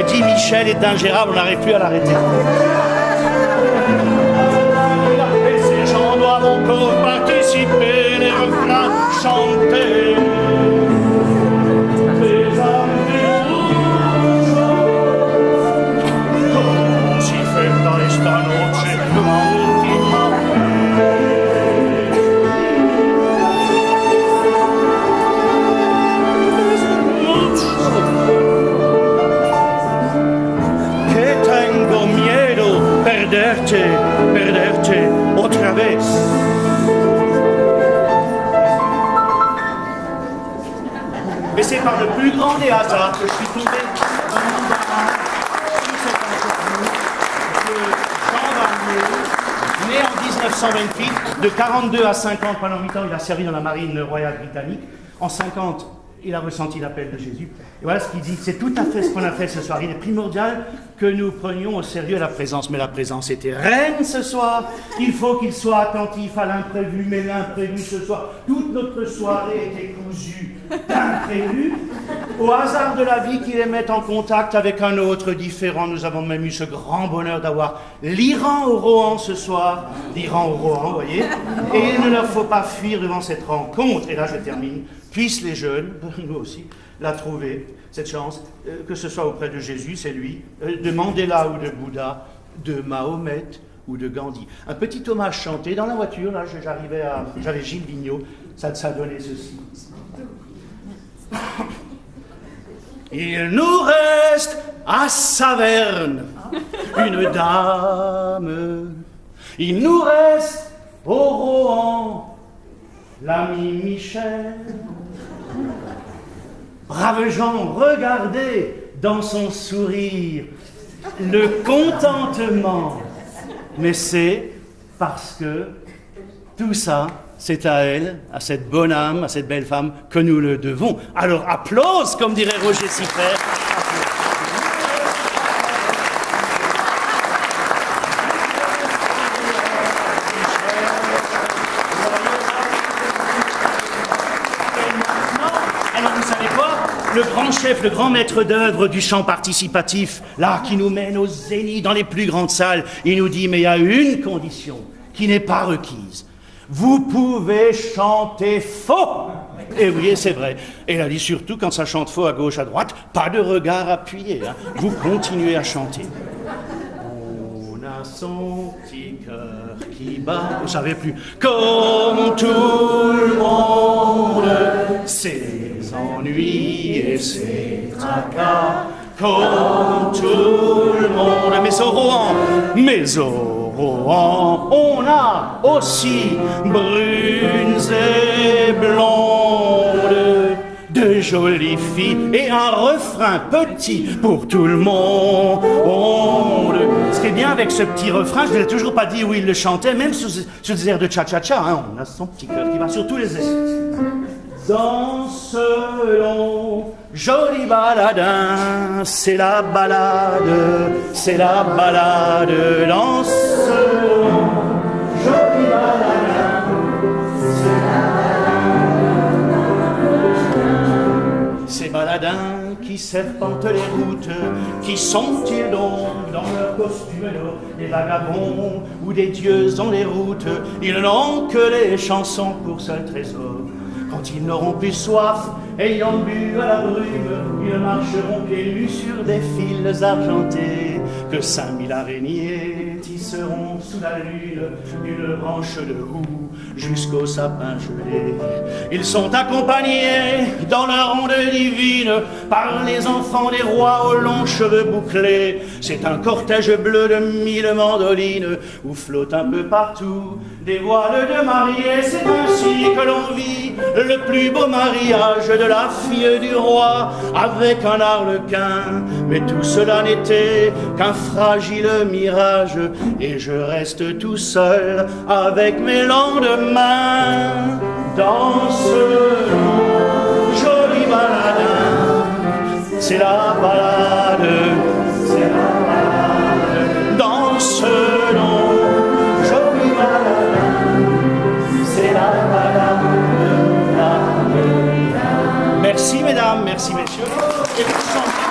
dit Michel est ingérable, on n'arrive plus à l'arrêter. Et ces gens doivent encore participer, les refrains chantés. Les âmes du rouge, comme si fetta esta noche, ma ultima perderte otra vez. Mais c'est par le plus grand des hasards que je suis tombé dans l'embarras sur cette interview de Jean Barnier, né en 1928, de 42 à 50 pendant 8 ans, il a servi dans la marine royale britannique. En 50, il a ressenti l'appel de Jésus. Et voilà ce qu'il dit, c'est tout à fait ce qu'on a fait ce soir. Il est primordial que nous prenions au sérieux la présence. Mais la présence était reine ce soir. Il faut qu'il soit attentif à l'imprévu. Mais l'imprévu ce soir, toute notre soirée était cousue d'imprévu. Au hasard de la vie qui les met en contact avec un autre différent. Nous avons même eu ce grand bonheur d'avoir l'Iran au Rohan ce soir. L'Iran au Rohan, vous voyez. Et il ne leur faut pas fuir devant cette rencontre. Et là, je termine. Puissent les jeunes, nous aussi, la trouver, cette chance, que ce soit auprès de Jésus, c'est lui, de Mandela ou de Bouddha, de Mahomet ou de Gandhi. Un petit hommage chanté dans la voiture, là, j'avais Gilles Vigneault, ça donnait ceci. Il nous reste à Saverne une dame, il nous reste au Rohan l'ami Michel. Braves gens, regardez dans son sourire le contentement. Mais c'est parce que tout ça, c'est à elle, à cette bonne âme, à cette belle femme que nous le devons. Alors applause, comme dirait Roger Siffert. Le grand chef, le grand maître d'œuvre du chant participatif, là, qui nous mène au zénith dans les plus grandes salles, il nous dit, mais il y a une condition qui n'est pas requise. Vous pouvez chanter faux. Et oui, c'est vrai. Et il a dit surtout, quand ça chante faux à gauche, à droite, pas de regard appuyé. Hein. Vous continuez à chanter. On a son petit cœur qui bat, vous savez plus, comme tout le monde, ses ennuis et ses tracas, comme tout le monde. Mais au Rohan, on a aussi brunes et blondes, de jolies filles et un refrain petit pour tout le monde. Ce qui est bien avec ce petit refrain, je ne l'ai toujours pas dit où il le chantait, même sur des airs de cha-cha-cha, hein, on a son petit cœur qui va sur tous les airs. Danselons, joli baladin, c'est la balade, danselons, joli baladin, c'est la balade. Ces baladins qui serpentent les routes, qui sont-ils donc dans leur costume d'or? Des vagabonds ou des dieux ont les routes, ils n'ont que les chansons pour seul trésor. Quand ils n'auront plus soif, ayant bu à la brume, ils marcheront pieds nus sur des fils argentés, que 5000 araignées tisseront sous la lune une branche de houx jusqu'au sapin gelé. Ils sont accompagnés dans leur ronde divine par les enfants des rois aux longs cheveux bouclés. C'est un cortège bleu de 1000 mandolines où flottent un peu partout des voiles de mariés. C'est ainsi que l'on vit le plus beau mariage de la fille du roi avec un arlequin. Mais tout cela n'était qu'un fragile mirage, et je reste tout seul avec mes lendemains dans ce joli baladin. C'est la balade, c'est la balade dans ce long joli baladin. C'est la balade. Merci mesdames, merci messieurs. Et